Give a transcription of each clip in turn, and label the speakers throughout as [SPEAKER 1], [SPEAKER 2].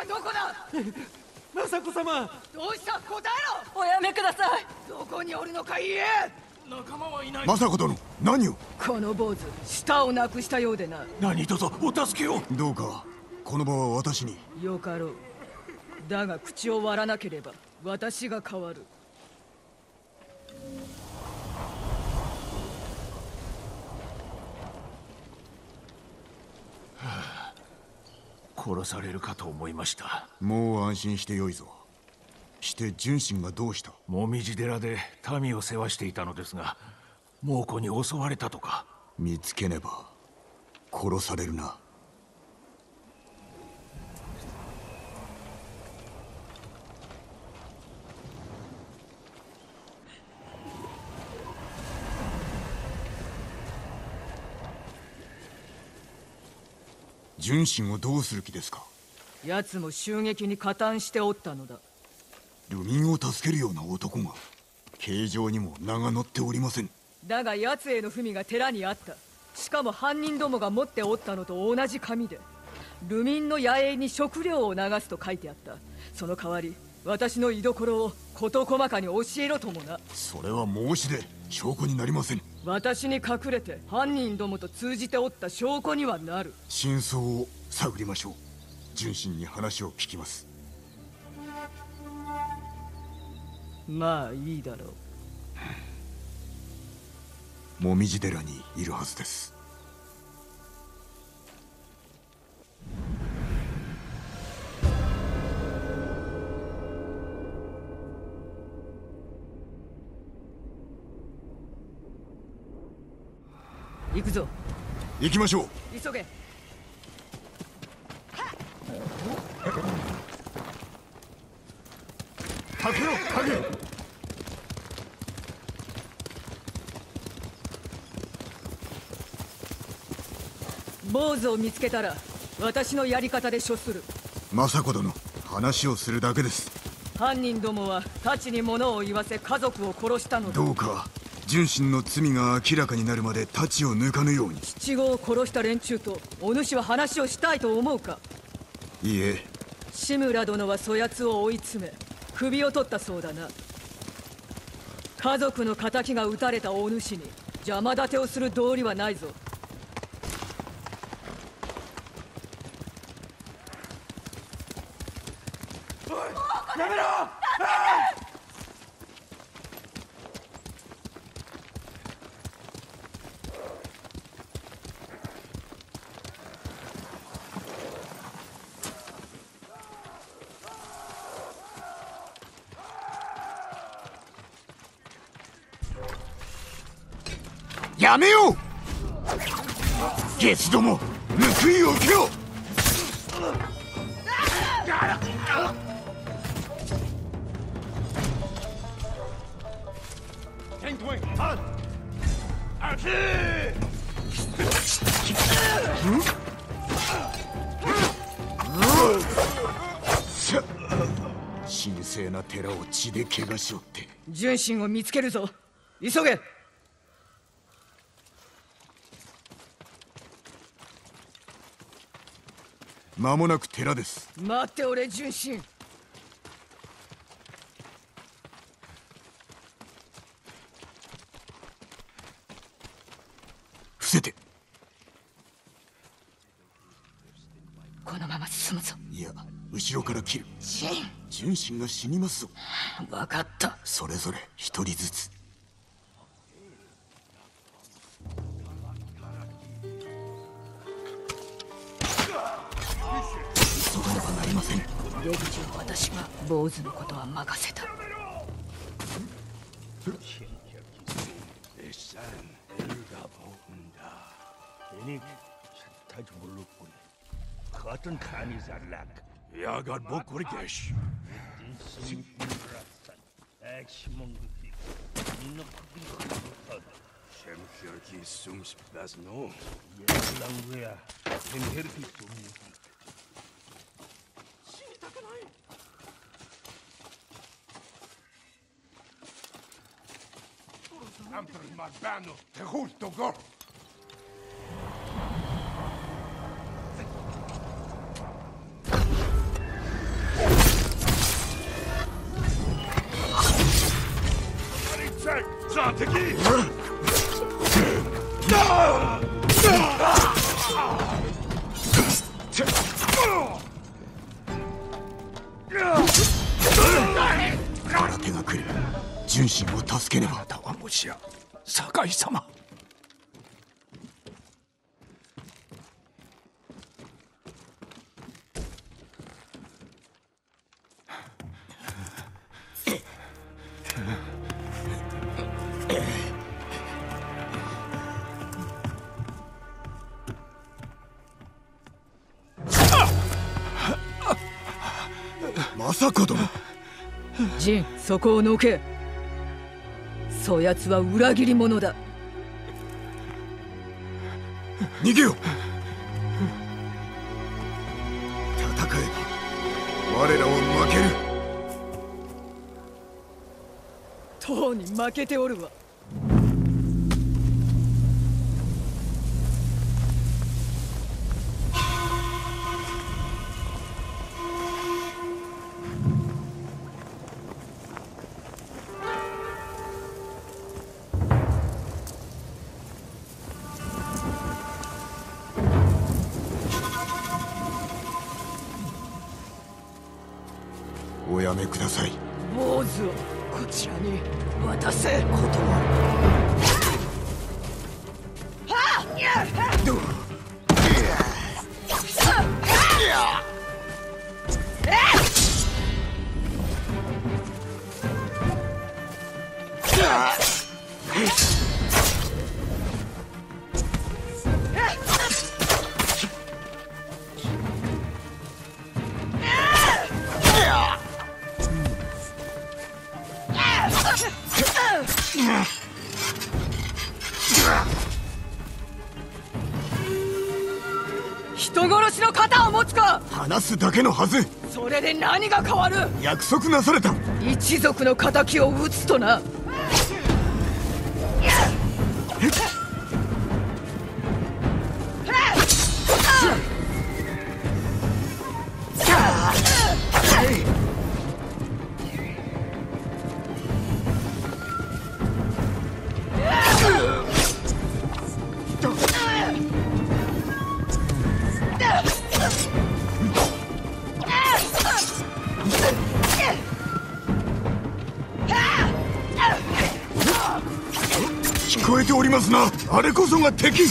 [SPEAKER 1] はどこだ。
[SPEAKER 2] 雅子様、
[SPEAKER 1] どうした、答えろ。
[SPEAKER 3] おやめください。
[SPEAKER 1] どこにおるのか言え。
[SPEAKER 2] 仲間はいない。
[SPEAKER 4] 雅子殿、何を。
[SPEAKER 1] この坊主、舌をなくしたようでな。
[SPEAKER 2] 何卒お助けを。
[SPEAKER 4] どうかこの場は私に。
[SPEAKER 1] よかろう。だが口を割らなければ私が変わる。
[SPEAKER 2] 殺されるかと思いました。
[SPEAKER 4] もう安心してよいぞ。して純真がどうした。
[SPEAKER 2] もみじ寺で民を世話していたのですが、猛虎に襲われたとか。
[SPEAKER 4] 見つけねば殺されるな。純真をどうする気ですか。
[SPEAKER 1] 奴も襲撃に加担しておったのだ。
[SPEAKER 4] 流民を助けるような男が形状にも名が載っておりません。
[SPEAKER 1] だが奴への文が寺にあった。しかも犯人どもが持っておったのと同じ紙で、流民の野営に食料を流すと書いてあった。その代わり私の居所を事細かに教えろともな。
[SPEAKER 4] それは申し出、証拠になりません。
[SPEAKER 1] 私に隠れて犯人どもと通じておった証拠にはなる。
[SPEAKER 4] 真相を探りましょう。純真に話を聞きます。
[SPEAKER 1] まあいいだろう。
[SPEAKER 4] もみじ寺にいるはずです。
[SPEAKER 1] 行くぞ。
[SPEAKER 4] 行きましょう。
[SPEAKER 1] 急げ。
[SPEAKER 4] かけろかけ。
[SPEAKER 1] 坊主を見つけたら私のやり方で処する。
[SPEAKER 4] 雅子殿、話をするだけです。
[SPEAKER 1] 犯人どもは太刀に物を言わせ家族を殺したのだ。
[SPEAKER 4] どうか純真の罪が明らかになるまで太刀を抜かぬように。
[SPEAKER 1] 七五を殺した連中とお主は話をしたいと思うか。
[SPEAKER 4] いいえ。
[SPEAKER 1] 志村殿はそやつを追い詰め首を取ったそうだな。家族の仇が討たれたお主に邪魔立てをする道理はないぞ。
[SPEAKER 2] やめろ。
[SPEAKER 4] やめよう。ゲスども、報いを受けよ。神聖な寺を血で汚しおって。
[SPEAKER 1] 純真を見つけるぞ。急げ。
[SPEAKER 4] 間もなく寺です。
[SPEAKER 1] 待っておれ純真。
[SPEAKER 4] 伏せて。
[SPEAKER 1] このまま進むぞ。
[SPEAKER 4] いや、後ろから切る。
[SPEAKER 1] シン。
[SPEAKER 4] 純真が死にますぞ。
[SPEAKER 1] 分かった。
[SPEAKER 4] それぞれ一人ずつ。急がねばなりません。
[SPEAKER 1] 出口は私が。坊主のことは任せた。
[SPEAKER 4] つは敵。手が来る。純真を助けねば。あなたはもしや酒井様。政子殿。
[SPEAKER 1] ジン、そこをのけ。そやつは裏切り者だ。
[SPEAKER 4] 逃げよ。戦えば我らを負ける。
[SPEAKER 1] とうに負けておるわ。
[SPEAKER 4] おやめください。
[SPEAKER 1] 坊主をこちらに渡せ。
[SPEAKER 4] ことは
[SPEAKER 1] 人殺しの肩を持つか。
[SPEAKER 4] 話すだけのはず。
[SPEAKER 1] それで何が変わる。
[SPEAKER 4] 約束なされた。
[SPEAKER 1] 一族の敵を討つとな。
[SPEAKER 4] 聞こえておりますな。あれこそが敵。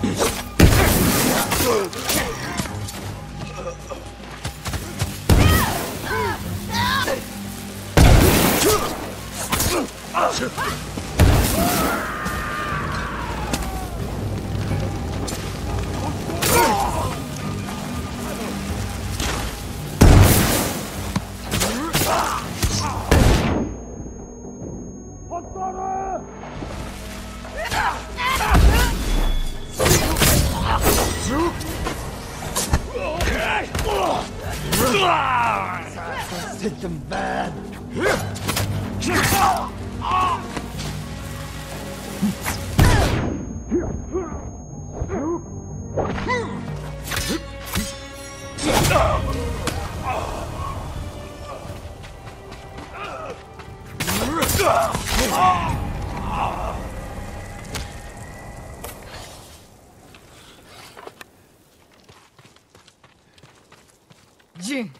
[SPEAKER 3] Take them bad.
[SPEAKER 1] ジン、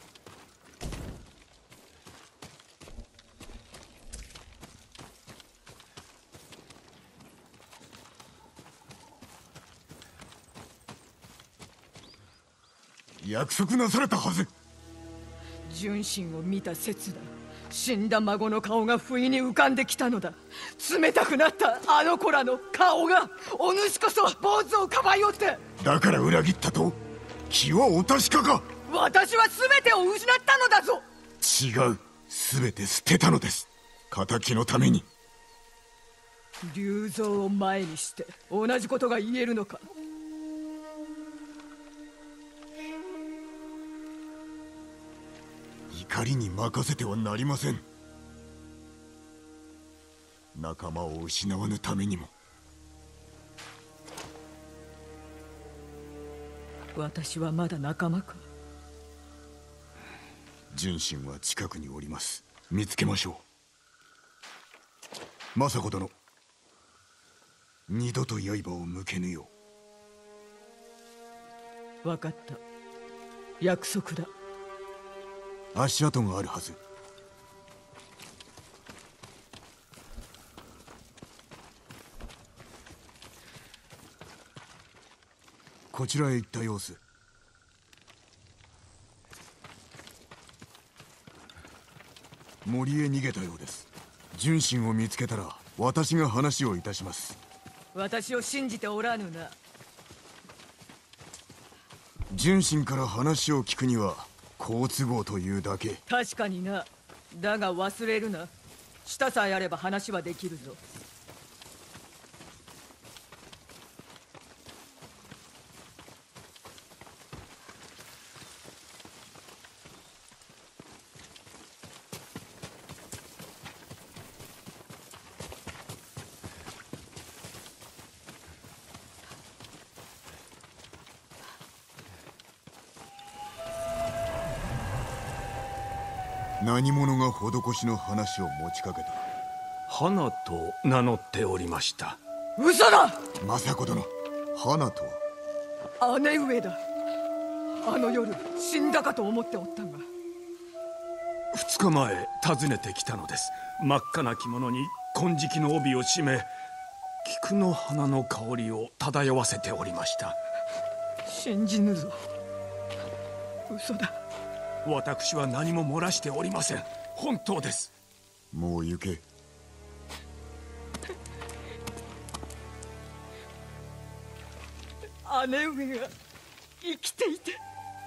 [SPEAKER 4] 約束なされたはず。
[SPEAKER 1] 純真を見た刹那、死んだ孫の顔が不意に浮かんできたのだ。冷たくなったあの子らの顔が、お主こそ坊主をかばいおって。
[SPEAKER 4] だから裏切ったと？気はお確かか？
[SPEAKER 1] 私は全てを失ったのだぞ。
[SPEAKER 4] 違う。全て捨てたのです。仇のために。
[SPEAKER 1] 龍蔵を前にして同じことが言えるのか。
[SPEAKER 4] 怒りに任せてはなりません。仲間を失わぬためにも。
[SPEAKER 1] 私はまだ仲間か。
[SPEAKER 4] 純真は近くにおります。見つけましょう。政子殿、二度と刃を向けぬよ
[SPEAKER 1] う。分かった。約束だ。
[SPEAKER 4] 足跡があるはず。こちらへ行った様子。森へ逃げたようです。純真を見つけたら私が話をいたします。
[SPEAKER 1] 私を信じておらぬな。
[SPEAKER 4] 純真から話を聞くには好都合というだけ。
[SPEAKER 1] 確かにな。だが忘れるな。舌さえあれば話はできるぞ。
[SPEAKER 4] 何者が施しの話を持ちかけた？
[SPEAKER 2] 花と名乗っておりました。
[SPEAKER 1] 嘘だ。
[SPEAKER 4] 政子殿、花と
[SPEAKER 1] は姉上だ。あの夜死んだかと思っておったが。
[SPEAKER 2] 2日前訪ねてきたのです。真っ赤な着物に金色の帯を締め、菊の花の香りを漂わせておりました。
[SPEAKER 1] 信じぬぞ。嘘だ。
[SPEAKER 2] 私は何も漏らしておりません。本当です。
[SPEAKER 4] もう行け。
[SPEAKER 1] 姉上が生きていて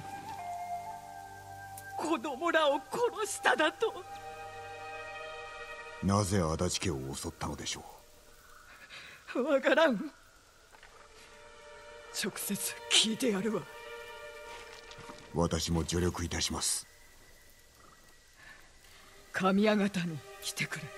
[SPEAKER 1] 子供らを殺しただと。
[SPEAKER 4] なぜ足立家を襲ったのでしょう？
[SPEAKER 1] わからん。直接聞いてやるわ。
[SPEAKER 4] 私も助力いたします。
[SPEAKER 1] 神谷方に来てくれ。